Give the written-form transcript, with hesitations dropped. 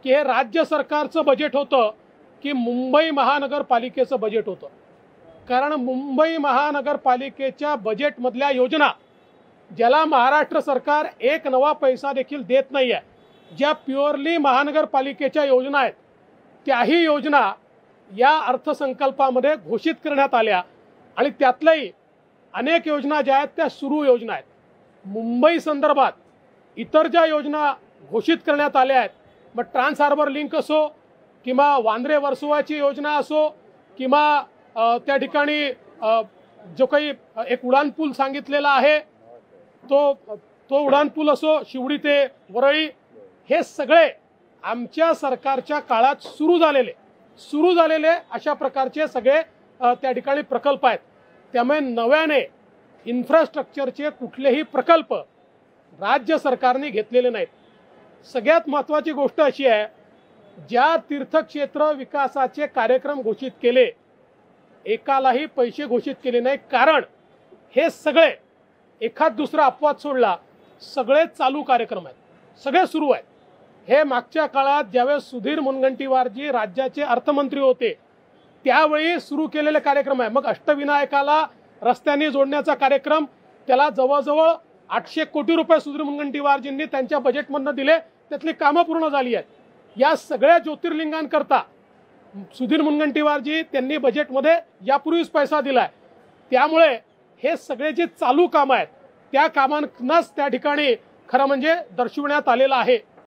की हे राज्य सरकारचं बजेट होतं की मुंबई महानगरपालिकेचं बजेट होतं। कारण मुंबई महानगरपालिकेच्या बजेटमधल्या योजना ज्याला महाराष्ट्र सरकार एक नवा पैसा देखील देत नाही आहे, ज्या प्युअरली महानगरपालिकेच्या योजना आहेत त्याही योजना या अर्थसंकल्पामध्ये घोषित करण्यात आल्या आणि त्यातल्याही अनेक योजना ज्या आहेत त्या सुरू योजना आहेत। मुंबई संदर्भात इतर ज्या योजना घोषित करण्यात आल्या आहेत, मग ट्रान्स हार्बर लिंक असो किंवा वांद्रे वर्सोवाची योजना असो किंवा त्या ठिकाणी जो काही एक उडानपूल सांगितलेला आहे तो उडानपूल असो, शिवडी ते वरळी, हे सगळे आमच्या सरकारच्या काळात सुरू झालेले अशा प्रकारचे सगळे त्या ठिकाणी प्रकल्प आहेत। त्यामुळे नव्याने इन्फ्रास्ट्रक्चरचे कुठलेही प्रकल्प राज्य सरकारने घेतलेले नाहीत। सगळ्यात महत्त्वाची गोष्ट अशी आहे, ज्या तीर्थक्षेत्र विकासाचे कार्यक्रम घोषित केले एकालाही पैसे घोषित केले नाही, कारण हे सगळे एखाद दुसरा अपवाद सोडला सगळे चालू कार्यक्रम आहेत, सगळे सुरू आहेत। हे मागच्या काळात ज्यावेळेस सुधीर मुनगंटीवारजी राज्याचे अर्थमंत्री होते त्यावेळी सुरू केलेले कार्यक्रम आहे। मग अष्टविनायकाला रस्त्यांनी जोडण्याचा कार्यक्रम, त्याला जवळजवळ 800 कोटी रुपये सुधीर मुनगंटीवारजींनी त्यांच्या बजेटमधून दिले, त्यातली कामं पूर्ण झाली आहेत। या सगळ्या ज्योतिर्लिंगांकरता सुधीर मुनगंटीवारजी त्यांनी बजेटमध्ये यापूर्वीच पैसा दिलाय। त्यामुळे हे सगळे जे चालू कामं आहेत त्या कामांनाच त्या ठिकाणी खरं म्हणजे दर्शविण्यात आलेलं आहे।